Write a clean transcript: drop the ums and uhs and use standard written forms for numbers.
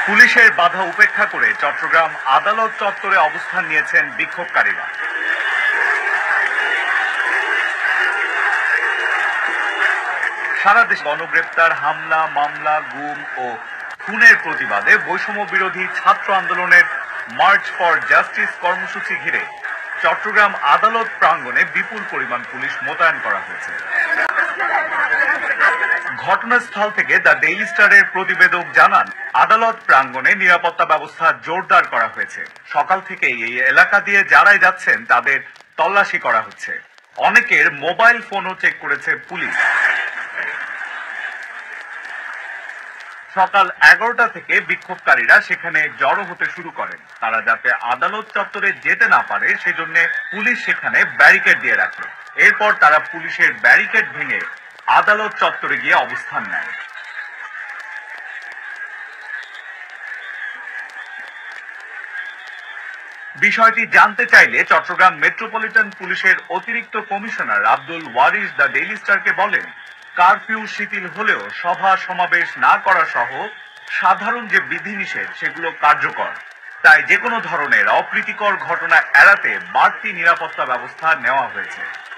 পুলিশের বাধা উপেক্ষা করে চট্টগ্রাম আদালত চত্বরে অবস্থান নিয়েছেন বিক্ষোভকারীরা। সারা দেশে গণগ্রেপ্তার, হামলা, মামলা, গুম ও খুনের প্রতিবাদে বৈষম্য বিরোধী ছাত্র আন্দোলনের মার্চ ফর জাস্টিস কর্মসূচি ঘিরে চট্টগ্রাম আদালত প্রাঙ্গণে বিপুল পরিমাণ পুলিশ মোতায়েন করা হয়েছে। ঘটনাস্থল থেকে দ্য ডেইলি স্টারের প্রতিবেদক জানান, আদালত প্রাঙ্গণে নিরাপত্তা ব্যবস্থা জোরদার করা হয়েছে। সকাল থেকেই এই এলাকা দিয়ে যারাই যাচ্ছেন তাদের তল্লাশি করা হচ্ছে। অনেকের মোবাইল ফোনও চেক করেছে পুলিশ। সকাল 11টা থেকে বিক্ষোভকারীরা সেখানে জড়ো হতে শুরু করেন। তারা যাতে আদালত চত্বরে যেতে না পারে সেজন্য পুলিশ সেখানে ব্যারিকেড দিয়ে রাখে। এরপর তারা পুলিশের ব্যারিকেড ভেঙে আদালত চত্বরে গিয়ে অবস্থান নেয়। বিষয়টি জানতে চাইলে চট্টগ্রাম মেট্রোপলিটন পুলিশের অতিরিক্ত commissioner Abdul Warsi the daily স্টারকে বলেন, কারফিউ শিথিল হলেও সভা সমাবেশ না করা সহ সাধারণ যে বিধিনিষেধ সেগুলো কার্যকর। তাই যে কোনো ধরনের অপ্রীতিকর ঘটনা এড়াতে বাড়তি নিরাপত্তা ব্যবস্থা নেওয়া হয়েছে।